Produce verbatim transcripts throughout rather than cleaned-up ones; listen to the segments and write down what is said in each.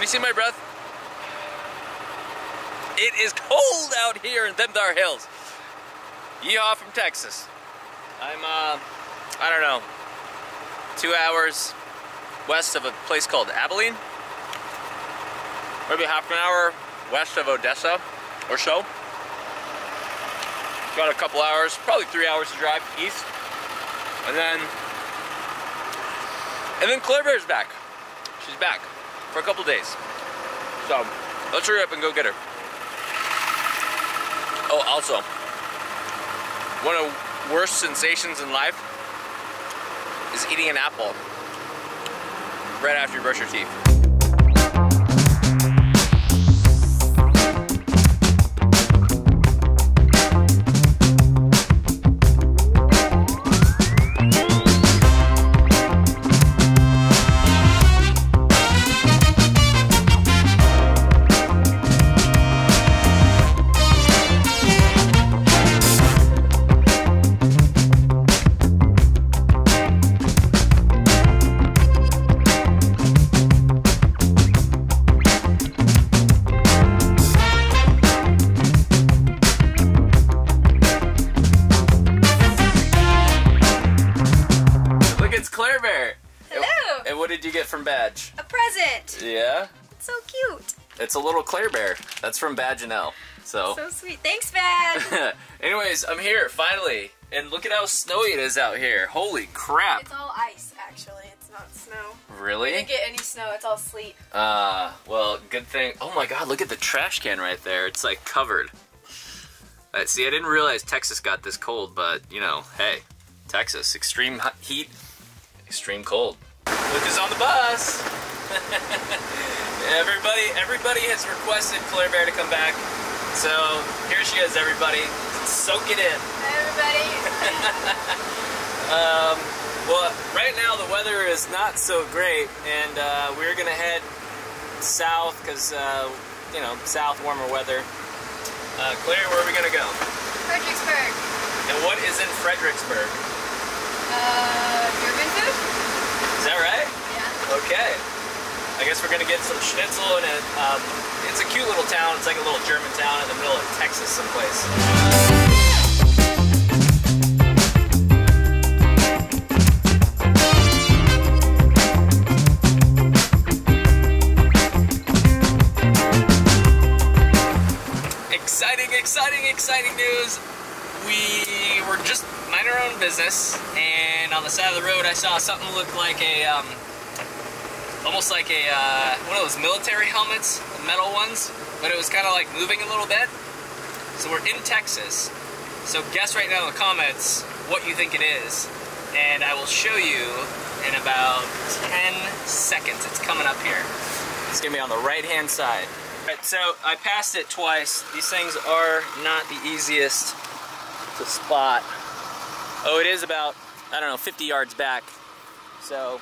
you see my breath? It is cold out here in them thar hills. Yeehaw from Texas. I'm, uh, I don't know, two hours west of a place called Abilene. Maybe half an hour west of Odessa or so. Got a couple hours, probably three hours to drive east. And then, and then Clare Bear's back. She's back for a couple days. So, let's hurry up and go get her. Oh, also, one of the worst sensations in life is eating an apple right after you brush your teeth. From Badge? A present! Yeah? It's so cute. It's a little Clare Bear. That's from Badge and Elle. So, so sweet. Thanks, Badge! Anyways, I'm here, finally. And look at how snowy it is out here. Holy crap. It's all ice, actually. It's not snow. Really? We didn't get any snow. It's all sleet. Ah, uh, well, good thing. Oh my god, look at the trash can right there. It's like covered. Uh, see, I didn't realize Texas got this cold, but, you know, hey, Texas. Extreme heat, extreme cold. Luke is on the bus. everybody, everybody has requested Clare Bear to come back, so here she is. Everybody, soak it in. Hi, everybody. um, well, right now the weather is not so great, and uh, we're gonna head south because uh, you know, south, warmer weather. Uh, Claire, where are we gonna go? Fredericksburg. And what is in Fredericksburg? Uh, German food. Is that right? Yeah. Okay. I guess we're gonna get some schnitzel in it. Um, it's a cute little town. It's like a little German town in the middle of Texas someplace. Exciting, exciting, exciting news. We were just minding our own business, and on the side of the road I saw something look like a, um, almost like a, uh, one of those military helmets, the metal ones, but it was kind of like moving a little bit. So we're in Texas, so guess right now in the comments what you think it is, and I will show you in about ten seconds. It's coming up here. It's gonna be on the right hand side. Alright, so I passed it twice. These things are not the easiest to spot. Oh, it is about, I don't know, fifty yards back. So,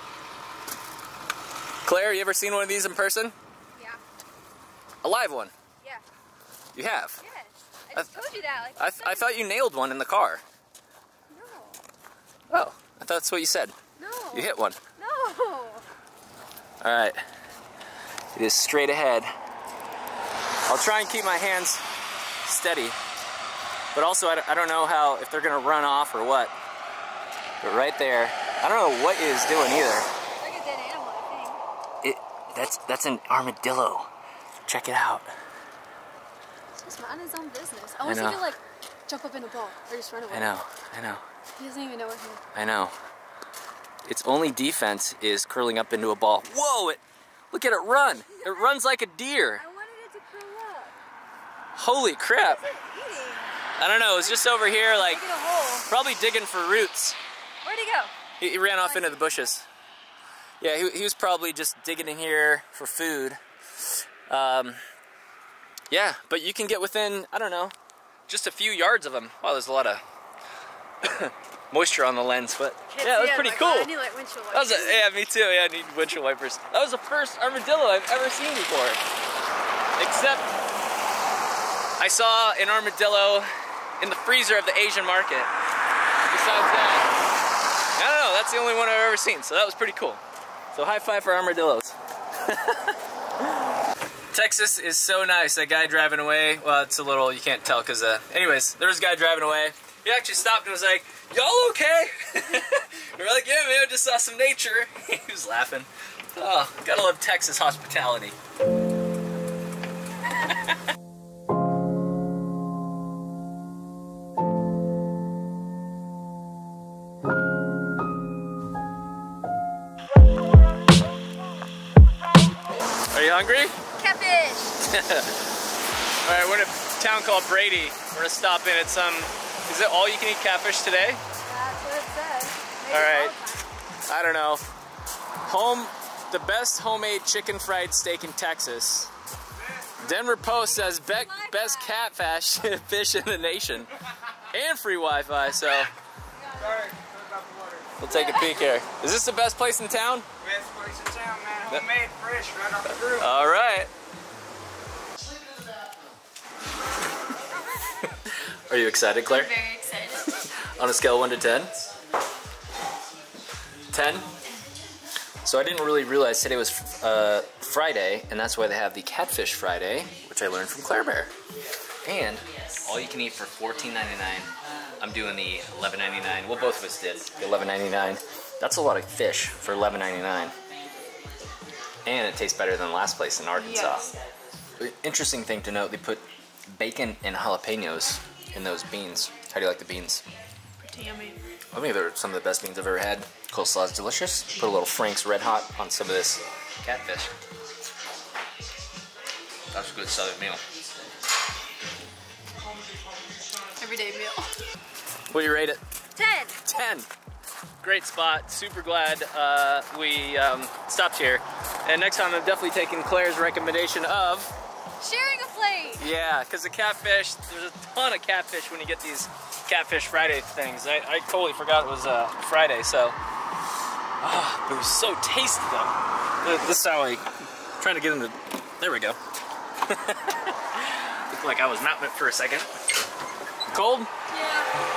Claire, you ever seen one of these in person? Yeah. A live one? Yeah. You have? Yes. I just I, told you that. Like, I, th I thought you nailed one in the car. No. Oh, I thought that's what you said. No. You hit one. No. Alright. It is straight ahead. I'll try and keep my hands steady. But also, I don't know how, if they're gonna run off or what. But right there, I don't know what it is doing either. It's like a dead animal, I think. It, that's, that's an armadillo. Check it out. Just mind his own business. I want him to like jump up in a ball or just run away. I know, I know. He doesn't even know we're here. I know. Its only defense is curling up into a ball. Whoa! It, look at it run. It runs like a deer. I wanted it to curl up. Holy crap. What is it eating? I don't know. It was just over here, like, Digging a hole. probably digging for roots. Where'd he go? He, he ran off into the bushes. Yeah, he, he was probably just digging in here for food. Um, yeah, but you can get within, I don't know, just a few yards of him. Wow, there's a lot of moisture on the lens, but Can't yeah, that was see it. pretty Like, cool. oh, I need like windshield That was wipers. a, yeah, me too. Yeah, I need windshield wipers. That was the first armadillo I've ever seen before. Except I saw an armadillo in the freezer of the Asian market. Besides that, I don't know, that's the only one I've ever seen, so that was pretty cool. So high five for armadillos. Texas is so nice. That guy driving away, well, it's a little, you can't tell because, uh, anyways, there was a guy driving away. He actually stopped and was like, y'all okay? We're like, yeah, man, I just saw some nature. He was laughing. Oh, gotta love Texas hospitality. Are you hungry? Catfish! Alright, we're in a town called Brady. We're gonna stop in at some, is it all you can eat catfish today? That's what it says. Maybe Alright, all the I don't know. Home, the best homemade chicken fried steak in Texas. Denver Post says be best catfish fish in the nation. And free Wi-Fi, so. We'll take a peek here. Is this the best place in town? Best place in town, man. Homemade, fresh, right off the grill. All right. Are you excited, Claire? I'm very excited. On a scale of one to ten? ten? So I didn't really realize today was uh, Friday, and that's why they have the Catfish Friday, which I learned from Clare Bear. And all you can eat for fourteen ninety-nine. I'm doing the eleven ninety-nine. Well, both of us did the eleven ninety-nine. That's a lot of fish for eleven ninety-nine. And it tastes better than the last place in Arkansas. Yes. Interesting thing to note, they put bacon and jalapenos in those beans. How do you like the beans? Pretty yummy. I think they're some of the best beans I've ever had. Coleslaw is delicious. Put a little Frank's Red Hot on some of this catfish. That's a good southern meal. Everyday meal. What do you rate it? ten. ten. Great spot. Super glad uh, we um, stopped here. And next time I'm definitely taking Claire's recommendation of sharing a plate. Yeah, because the catfish, there's a ton of catfish when you get these Catfish Friday things. I, I totally forgot it was uh, Friday, so. Oh, but it was so tasty though. This is how I, I'm trying to get into, there we go. Looked like I was mounting it for a second. Cold? Yeah.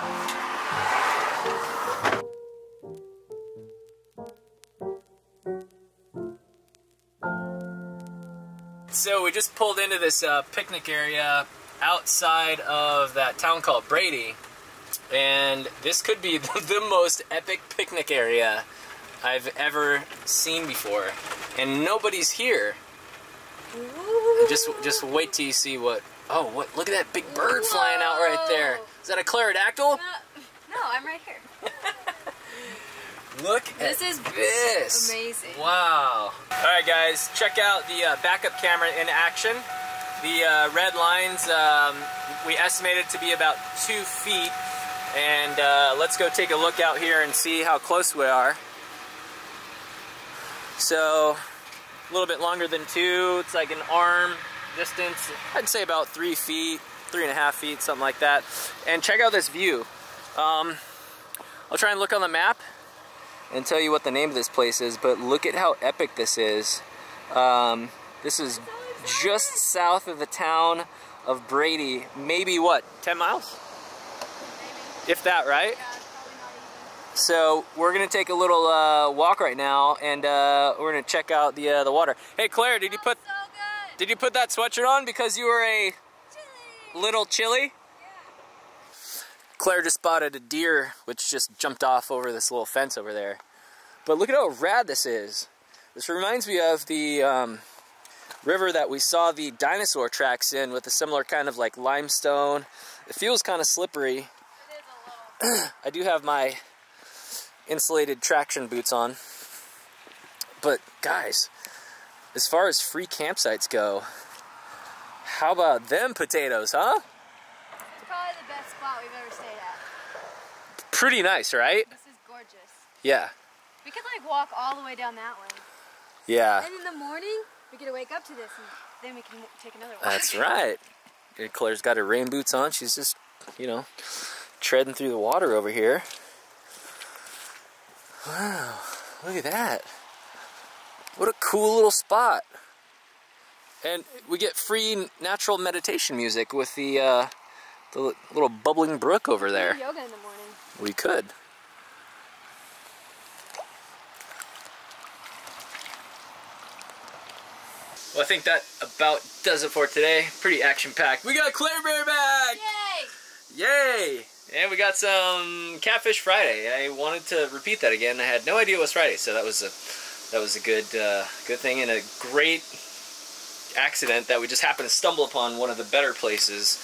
So we just pulled into this uh, picnic area outside of that town called Brady, and this could be the, the most epic picnic area I've ever seen before, and nobody's here. Just, just wait till you see what. Oh, what? Look at that big bird Whoa. flying out right there. Is that a pterodactyl? Uh, no, I'm right here. Look this at is this. Amazing. Wow. Alright guys, check out the uh, backup camera in action. The uh, red lines, um, we estimated to be about two feet. And uh, let's go take a look out here and see how close we are. So, a little bit longer than two. It's like an arm distance. I'd say about three feet, three and a half feet, something like that. And check out this view. Um, I'll try and look on the map and tell you what the name of this place is, but look at how epic this is. Um, this is just south of the town of Brady. Maybe what, ten miles? Maybe. If that, right? Yeah, so we're gonna take a little uh, walk right now, and uh, we're gonna check out the uh, the water. Hey Claire, did you put so good. did you put that sweatshirt on because you were a chilly. little chilly? Claire just spotted a deer which just jumped off over this little fence over there. But look at how rad this is. This reminds me of the um, river that we saw the dinosaur tracks in with a similar kind of like limestone. It feels kind of slippery. It is a little. I do have my insulated traction boots on. But guys, as far as free campsites go, how about them potatoes, huh? Probably the best spot we've ever stayed at. Pretty nice, right? This is gorgeous. Yeah. We could like walk all the way down that way. Yeah. And in the morning, we get to wake up to this and then we can take another walk. That's right. Claire's got her rain boots on. She's just, you know, treading through the water over here. Wow. Look at that. What a cool little spot. And we get free natural meditation music with the uh, the little bubbling brook over there. We do yoga in the morning. We could. Well, I think that about does it for today. Pretty action-packed. We got Clare Bear back! Yay! Yay! And we got some Catfish Friday. I wanted to repeat that again. I had no idea it was Friday, so that was a that was a good uh, good thing and a great accident that we just happened to stumble upon one of the better places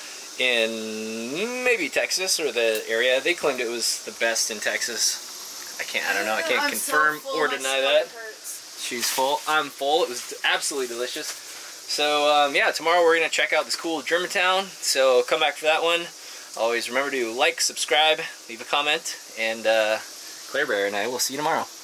in maybe Texas or the area. They claimed it was the best in Texas. I can't. I don't know. I can't I'm confirm so full, or my deny that. hurts. She's full. I'm full. It was absolutely delicious. So um, yeah, tomorrow we're gonna check out this cool Germantown. So come back for that one. Always remember to like, subscribe, leave a comment, and uh, Clare Bear and I will see you tomorrow.